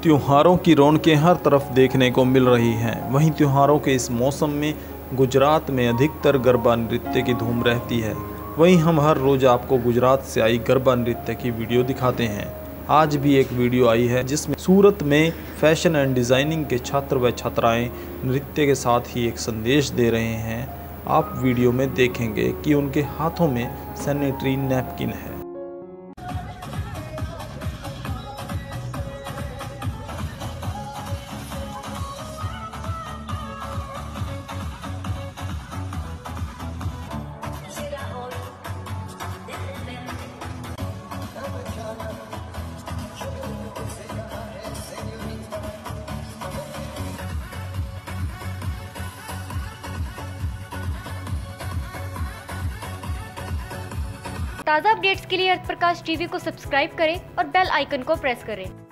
त्योहारों की रौनकें हर तरफ देखने को मिल रही हैं। वहीं त्योहारों के इस मौसम में गुजरात में अधिकतर गरबा नृत्य की धूम रहती है। वहीं हम हर रोज़ आपको गुजरात से आई गरबा नृत्य की वीडियो दिखाते हैं। आज भी एक वीडियो आई है जिसमें सूरत में फैशन एंड डिज़ाइनिंग के छात्र व छात्राएं नृत्य के साथ ही एक संदेश दे रहे हैं। आप वीडियो में देखेंगे कि उनके हाथों में सैनिटरी नैपकिन है। ताज़ा अपडेट्स के लिए अर्थ प्रकाश टीवी को सब्सक्राइब करें और बेल आइकन को प्रेस करें।